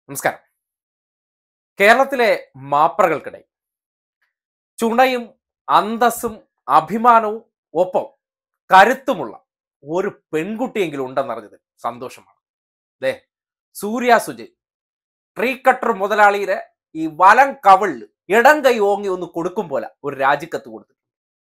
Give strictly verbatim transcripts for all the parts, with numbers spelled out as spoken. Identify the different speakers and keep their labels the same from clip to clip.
Speaker 1: നമസ്കാരം. കേരളത്തിലെ മാപ്രകൾക്കിടയിൽ ചുണയും അന്തസ്സും അഭിമാനവും ഒപ്പം കരുത്തുമുള്ള ഒരു പെൺകുട്ടിയെങ്കിലും ഉണ്ടെന്നറിഞ്ഞത് സന്തോഷമാണ്. ദേ സൂര്യ സുജയ് ട്രീ കട്ടർ മുതലാളിയുടെ ഈ വലം കവിളിൽ ഇടം കൈ ഓങ്ങി ഒന്ന് കൊടുക്കും പോലെ ഒരു രാജിക്കത്ത് കൊടുത്തിട്ടുണ്ട്.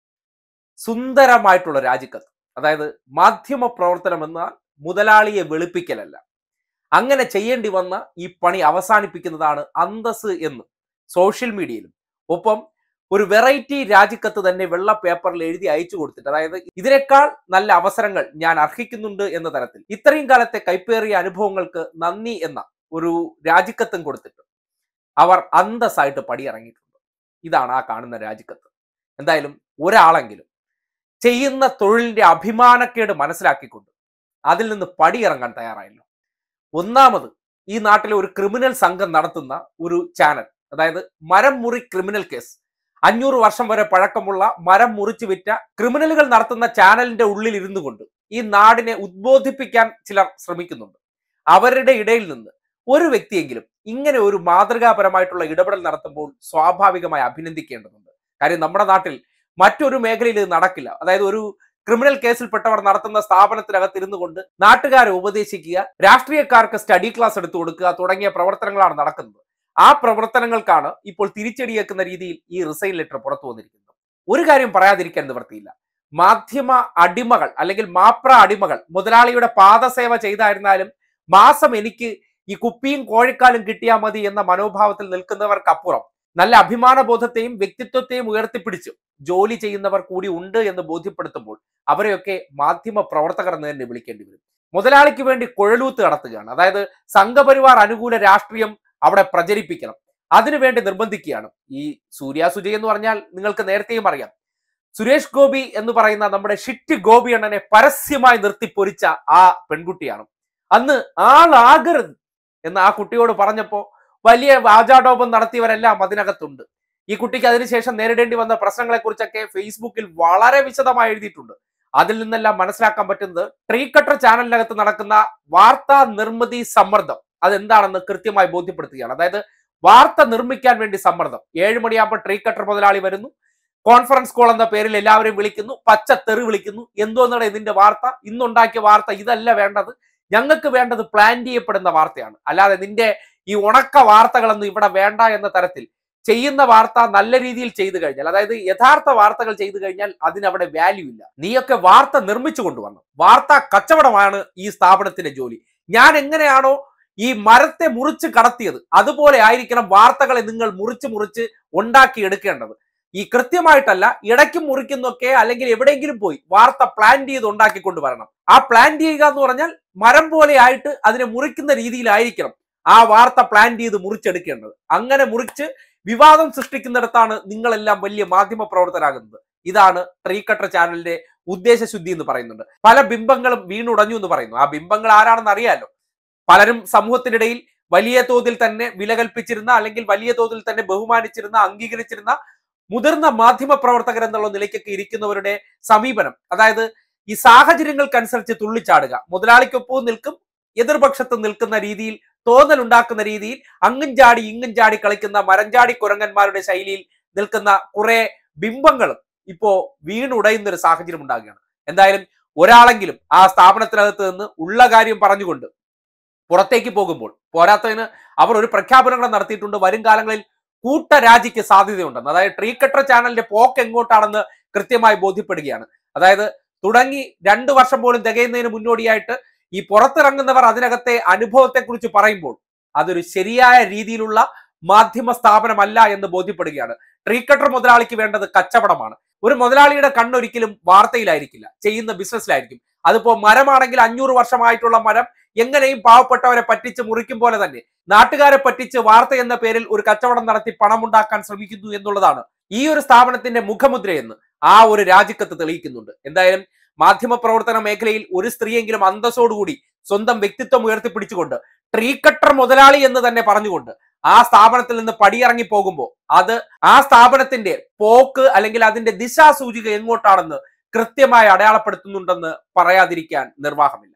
Speaker 1: സുന്ദരമായിട്ടുള്ള രാജിക്കത്ത്. അതായത് മാധ്യമ പ്രവർത്തനം എന്നാൽ മുതലാളിയെ വെളുപ്പിക്കലല്ല, അങ്ങനെ ചെയ്യേണ്ടി വന്ന ഈ പണി അവസാനിപ്പിക്കുന്നതാണ് അന്തസ് എന്ന് സോഷ്യൽ മീഡിയയിലും ഒപ്പം ഒരു വെറൈറ്റി രാജിക്കത്ത് തന്നെ വെള്ള പേപ്പറിൽ എഴുതി അയച്ചു കൊടുത്തിട്ട്, അതായത് ഇതിനേക്കാൾ നല്ല അവസരങ്ങൾ ഞാൻ അർഹിക്കുന്നുണ്ട് എന്ന തരത്തിൽ ഇത്രയും കാലത്തെ കൈപ്പേറിയ അനുഭവങ്ങൾക്ക് നന്ദി എന്ന ഒരു രാജിക്കത്തും കൊടുത്തിട്ട് അവർ അന്തസ്സായിട്ട് പടിയിറങ്ങിയിട്ടുണ്ട്. ഇതാണ് ആ കാണുന്ന രാജിക്കത്ത്. എന്തായാലും ഒരാളെങ്കിലും ചെയ്യുന്ന തൊഴിലിന്റെ അഭിമാനക്കേട് മനസ്സിലാക്കിക്കൊണ്ട് അതിൽ നിന്ന് പടിയിറങ്ങാൻ തയ്യാറായല്ലോ. ഒന്നാമത്, ഈ നാട്ടിലെ ഒരു ക്രിമിനൽ സംഘം നടത്തുന്ന ഒരു ചാനൽ, അതായത് മരം മുറി ക്രിമിനൽ കേസ്, അഞ്ഞൂറ് വർഷം വരെ പഴക്കമുള്ള മരം മുറിച്ചു വിറ്റ ക്രിമിനലുകൾ നടത്തുന്ന ചാനലിന്റെ ഉള്ളിൽ ഇരുന്നു കൊണ്ട് ഈ നാടിനെ ഉദ്ബോധിപ്പിക്കാൻ ചിലർ ശ്രമിക്കുന്നുണ്ട്. അവരുടെ ഇടയിൽ നിന്ന് ഒരു വ്യക്തിയെങ്കിലും ഇങ്ങനെ ഒരു മാതൃകാപരമായിട്ടുള്ള ഇടപെടൽ നടത്തുമ്പോൾ സ്വാഭാവികമായി അഭിനന്ദിക്കേണ്ടതുണ്ട്. കാര്യം നമ്മുടെ നാട്ടിൽ മറ്റൊരു മേഖലയിൽ ഇത് നടക്കില്ല. അതായത് ഒരു ക്രിമിനൽ കേസിൽപ്പെട്ടവർ നടത്തുന്ന സ്ഥാപനത്തിനകത്ത് ഇരുന്നു കൊണ്ട് നാട്ടുകാരെ ഉപദേശിക്കുക, രാഷ്ട്രീയക്കാർക്ക് സ്റ്റഡി ക്ലാസ് എടുത്തു കൊടുക്കുക തുടങ്ങിയ പ്രവർത്തനങ്ങളാണ് നടക്കുന്നത്. ആ പ്രവർത്തനങ്ങൾക്കാണ് ഇപ്പോൾ തിരിച്ചടിയേക്കുന്ന രീതിയിൽ ഈ റിസൈൻ ലെറ്റർ പുറത്തു വന്നിരിക്കുന്നത്. ഒരു കാര്യം പറയാതിരിക്കാൻ നിവർത്തിയില്ല. മാധ്യമ അടിമകൾ അല്ലെങ്കിൽ മാപ്ര അടിമകൾ മുതലാളിയുടെ പാദസേവ ചെയ്തായിരുന്നാലും മാസം എനിക്ക് ഈ കുപ്പിയും കോഴിക്കാലും കിട്ടിയാൽ മതി എന്ന മനോഭാവത്തിൽ നിൽക്കുന്നവർക്കപ്പുറം നല്ല അഭിമാനബോധത്തെയും വ്യക്തിത്വത്തെയും ഉയർത്തിപ്പിടിച്ചു ജോലി ചെയ്യുന്നവർ കൂടി ഉണ്ട് എന്ന് ബോധ്യപ്പെടുത്തുമ്പോൾ അവരെയൊക്കെ മാധ്യമ പ്രവർത്തകർ എന്ന് തന്നെ വിളിക്കേണ്ടി വരും. മുതലാളിക്ക് വേണ്ടി കുഴലൂത്ത് നടത്തുകയാണ്. അതായത് സംഘപരിവാർ അനുകൂല രാഷ്ട്രീയം അവിടെ പ്രചരിപ്പിക്കണം, അതിനുവേണ്ടി നിർബന്ധിക്കുകയാണ്. ഈ സൂര്യ സുജയ് എന്ന് പറഞ്ഞാൽ നിങ്ങൾക്ക് നേരത്തെയും അറിയാം, സുരേഷ് ഗോപി എന്ന് പറയുന്ന നമ്മുടെ ഷിറ്റ് ഗോപി അണ്ണനെ പരസ്യമായി നിർത്തി പൊരിച്ച ആ പെൺകുട്ടിയാണ്. അന്ന് ആളാകരുത് എന്ന് ആ കുട്ടിയോട് പറഞ്ഞപ്പോ വലിയ വാചാടോപം നടത്തിയവരെല്ലാം അതിനകത്തുണ്ട്. ഈ കുട്ടിക്ക് അതിനുശേഷം നേരിടേണ്ടി വന്ന പ്രശ്നങ്ങളെ കുറിച്ചൊക്കെ ഫേസ്ബുക്കിൽ വളരെ വിശദമായി എഴുതിയിട്ടുണ്ട്. അതിൽ നിന്നെല്ലാം മനസ്സിലാക്കാൻ പറ്റുന്നത് ട്രീ കട്ടർ ചാനലിനകത്ത് നടക്കുന്ന വാർത്താ നിർമ്മിതി സമ്മർദ്ദം അതെന്താണെന്ന് കൃത്യമായി ബോധ്യപ്പെടുത്തുകയാണ്. അതായത് വാർത്ത നിർമ്മിക്കാൻ വേണ്ടി സമ്മർദ്ദം. ഏഴ് മണിയാകുമ്പോൾ ട്രീ കട്ടർ മുതലാളി വരുന്നു, കോൺഫറൻസ് കോൾ എന്ന പേരിൽ എല്ലാവരെയും വിളിക്കുന്നു, പച്ച തെറി വിളിക്കുന്നു. എന്തോന്നാണ് ഇതിന്റെ വാർത്ത, ഇന്നുണ്ടാക്കിയ വാർത്ത ഇതല്ല വേണ്ടത്, ഞങ്ങൾക്ക് വേണ്ടത് പ്ലാൻ ചെയ്യപ്പെടുന്ന വാർത്തയാണ്, അല്ലാതെ നിന്റെ ഈ ഉണക്ക വാർത്തകളൊന്നും ഇവിടെ വേണ്ട എന്ന തരത്തിൽ ചെയ്യുന്ന വാർത്ത നല്ല രീതിയിൽ ചെയ്തു കഴിഞ്ഞാൽ, അതായത് യഥാർത്ഥ വാർത്തകൾ ചെയ്തു കഴിഞ്ഞാൽ അതിനവിടെ വാല്യൂ ഇല്ല. നീയൊക്കെ വാർത്ത നിർമ്മിച്ചു കൊണ്ടുവന്നു, വാർത്താ കച്ചവടമാണ് ഈ സ്ഥാപനത്തിന്റെ ജോലി. ഞാൻ എങ്ങനെയാണോ ഈ മരത്തെ മുറിച്ച് കടത്തിയത് അതുപോലെ ആയിരിക്കണം വാർത്തകളെ നിങ്ങൾ മുറിച്ച് മുറിച്ച് ഉണ്ടാക്കി എടുക്കേണ്ടത്. ഈ കൃത്യമായിട്ടല്ല, ഇടയ്ക്കും മുറിക്കുന്നൊക്കെ അല്ലെങ്കിൽ എവിടെയെങ്കിലും പോയി വാർത്ത പ്ലാൻ ചെയ്ത് ഉണ്ടാക്കിക്കൊണ്ട് വരണം. ആ പ്ലാൻ ചെയ്യുക എന്ന് പറഞ്ഞാൽ മരം പോലെ ആയിട്ട് അതിനെ മുറിക്കുന്ന രീതിയിലായിരിക്കണം ആ വാർത്ത പ്ലാൻ ചെയ്ത് മുറിച്ചെടുക്കേണ്ടത്. അങ്ങനെ മുറിച്ച് വിവാദം സൃഷ്ടിക്കുന്നിടത്താണ് നിങ്ങളെല്ലാം വലിയ മാധ്യമ പ്രവർത്തകരാകുന്നത്. ഇതാണ് ട്രീ കട്ടർ ചാനലിന്റെ ഉദ്ദേശശുദ്ധി എന്ന് പറയുന്നുണ്ട്. പല ബിംബങ്ങളും വീണുടഞ്ഞു എന്ന് പറയുന്നു. ആ ബിംബങ്ങൾ ആരാണെന്ന് അറിയാലോ. പലരും സമൂഹത്തിനിടയിൽ വലിയ തോതിൽ തന്നെ വില കൽപ്പിച്ചിരുന്ന അല്ലെങ്കിൽ വലിയ തോതിൽ തന്നെ ബഹുമാനിച്ചിരുന്ന അംഗീകരിച്ചിരുന്ന മുതിർന്ന മാധ്യമ പ്രവർത്തകർ എന്നുള്ള നിലയ്ക്കൊക്കെ ഇരിക്കുന്നവരുടെ സമീപനം, അതായത് ഈ സാഹചര്യങ്ങൾക്കനുസരിച്ച് തുള്ളിച്ചാടുക, മുതലാളിക്കൊപ്പവും നിൽക്കും എതിർപക്ഷത്ത് നിൽക്കുന്ന രീതിയിൽ തോന്നലുണ്ടാക്കുന്ന രീതിയിൽ അങ്ങും ചാടി ഇങ്ങും ചാടി കളിക്കുന്ന മരഞ്ചാടി കുരങ്ങന്മാരുടെ ശൈലിയിൽ നിൽക്കുന്ന കുറെ ബിംബങ്ങളും ഇപ്പോ വീണുടയുന്ന ഒരു സാഹചര്യം ഉണ്ടാകുകയാണ്. എന്തായാലും ഒരാളെങ്കിലും ആ സ്ഥാപനത്തിനകത്ത് നിന്ന് ഉള്ള കാര്യം പറഞ്ഞുകൊണ്ട് പുറത്തേക്ക് പോകുമ്പോൾ, പോരാത്തതിന് അവർ ഒരു പ്രഖ്യാപനങ്ങൾ നടത്തിയിട്ടുണ്ട്, വരും കാലങ്ങളിൽ കൂട്ടരാജിക്ക് സാധ്യതയുണ്ടെന്ന്. അതായത് ട്രീ കട്ടർ ചാനലിന്റെ പോക്ക് എങ്ങോട്ടാണെന്ന് കൃത്യമായി ബോധ്യപ്പെടുകയാണ്. അതായത് തുടങ്ങി രണ്ടു വർഷം പോലും തികയുന്നതിന് മുന്നോടിയായിട്ട് ഈ പുറത്തിറങ്ങുന്നവർ അതിനകത്തെ അനുഭവത്തെക്കുറിച്ച് പറയുമ്പോൾ അതൊരു ശരിയായ രീതിയിലുള്ള മാധ്യമ സ്ഥാപനമല്ല എന്ന് ബോധ്യപ്പെടുകയാണ്. ട്രീ കട്ടർ മുതലാളിക്ക് വേണ്ടത് കച്ചവടമാണ്. ഒരു മുതലാളിയുടെ കണ്ണൊരിക്കലും വാർത്തയിലായിരിക്കില്ല, ചെയ്യുന്ന ബിസിനസ്സിലായിരിക്കും. അതിപ്പോ മരമാണെങ്കിൽ അഞ്ഞൂറ് വർഷമായിട്ടുള്ള മരം എങ്ങനെയും പാവപ്പെട്ടവരെ പറ്റിച്ച് മുറിക്കും പോലെ തന്നെ നാട്ടുകാരെ പറ്റിച്ച് വാർത്ത എന്ന പേരിൽ ഒരു കച്ചവടം നടത്തി പണമുണ്ടാക്കാൻ ശ്രമിക്കുന്നു എന്നുള്ളതാണ് ഈ ഒരു സ്ഥാപനത്തിന്റെ മുഖമുദ്രയെന്ന് ആ ഒരു രാജിക്കത്ത് തെളിയിക്കുന്നുണ്ട്. എന്തായാലും മാധ്യമ പ്രവർത്തന മേഖലയിൽ ഒരു സ്ത്രീയെങ്കിലും അന്തസ്സോടുകൂടി സ്വന്തം വ്യക്തിത്വം ഉയർത്തിപ്പിടിച്ചുകൊണ്ട് ട്രീ കട്ടർ മുതലാളി എന്ന് തന്നെ പറഞ്ഞുകൊണ്ട് ആ സ്ഥാപനത്തിൽ നിന്ന് പടിയിറങ്ങി പോകുമ്പോൾ അത് ആ സ്ഥാപനത്തിന്റെ പോക്ക് അല്ലെങ്കിൽ അതിന്റെ ദിശാസൂചിക എങ്ങോട്ടാണെന്ന് കൃത്യമായി അടയാളപ്പെടുത്തുന്നുണ്ടെന്ന് പറയാതിരിക്കാൻ നിർവാഹമില്ല.